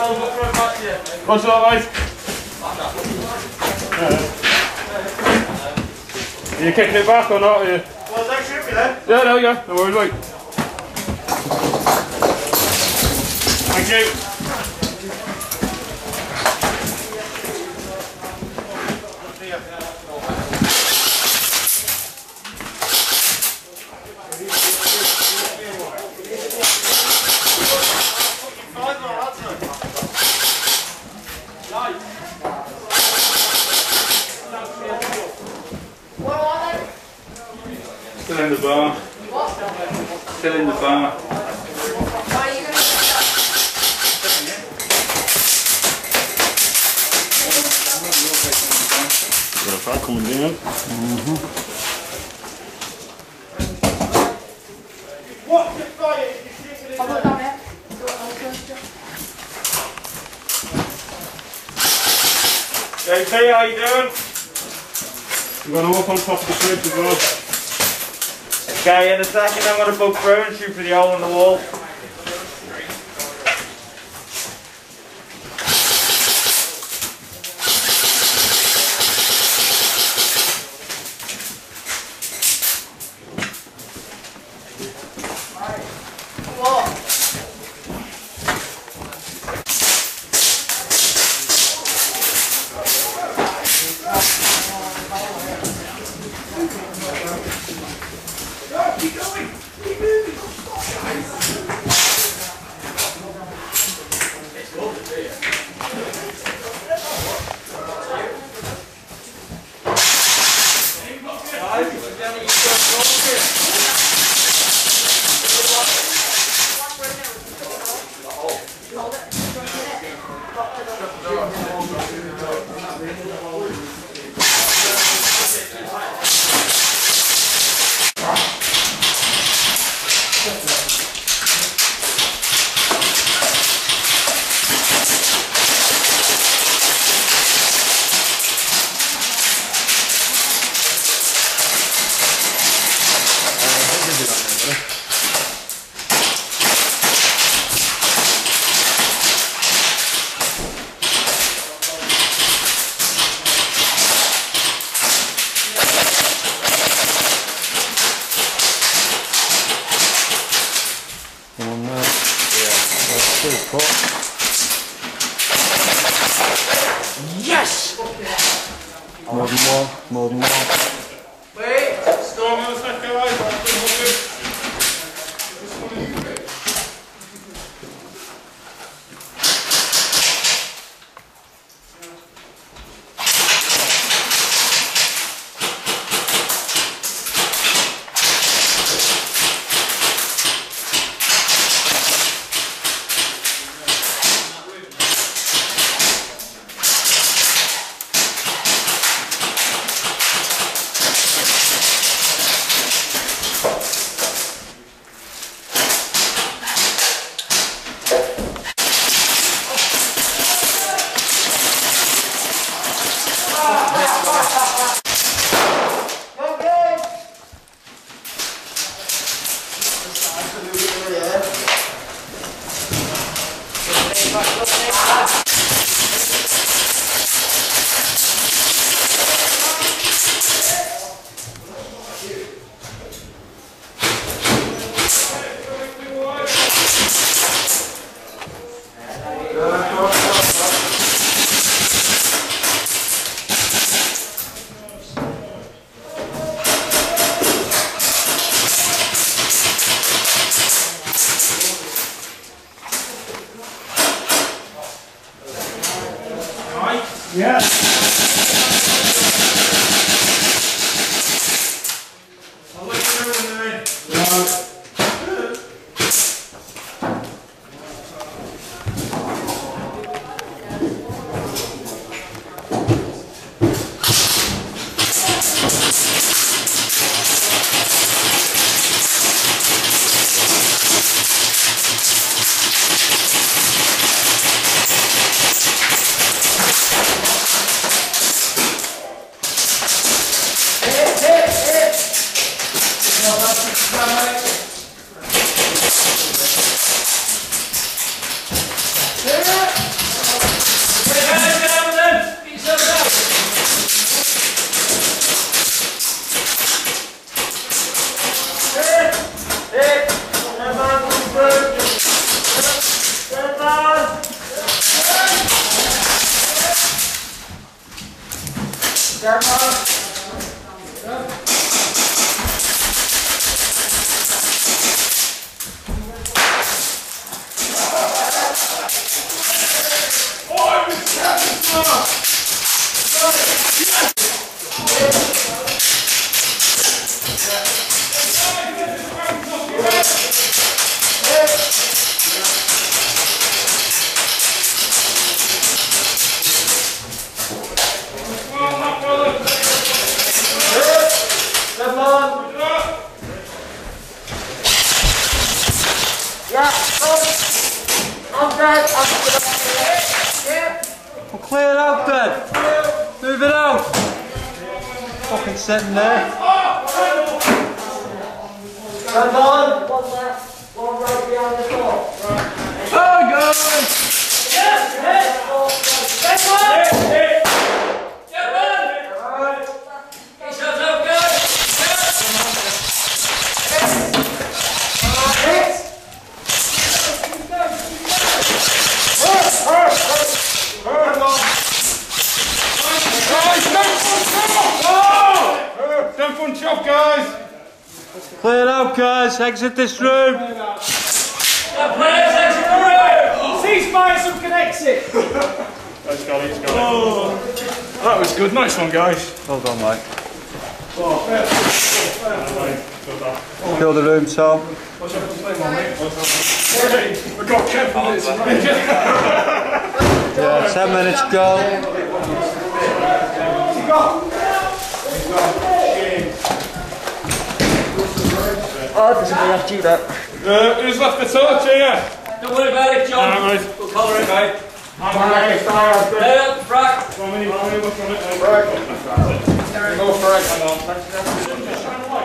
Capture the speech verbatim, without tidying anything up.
What's up, mate? Are you kicking it back or not? Are you? Well, that should be there. Yeah, no, yeah, no worries, mate. Thank you. Still in the bar. Still in the bar. Got a fat coming down. Mm-hmm. What the fire? I'll put it down there. J P, how you doing? We're going to walk on top of the fridge as well. Okay, in a second I'm going to book through and shoot for the hole in the wall. Keep going! Keep moving! Yes! More than more, more than more. Wait! Storm on the second guys. Well, clear it out then. Move it out. Fucking sitting there. Stand on. One left, one right behind the door. Oh, God. Yes, yes. Get one. Get one. Get shut up, guys. Don't punch off, guys! Clear it out, guys. Exit this room. Players, exit the room! Ceasefire, some can exit! Let's go, let's go. Oh, that was good. Nice one, guys. Hold on, mate. Oh, fair, fair, fair. Kill the room, Tom. What's up to play, mate? We've got ten minutes. Yeah, ten minutes go. Oh, doesn't have to do that. Uh, who's left the torch here? Don't worry about it, John. Alright, mate. We'll colour it, mate. I'm ready. Lay up, frack. One minute, one minute, look on it. Frag. Go frag. Hang on.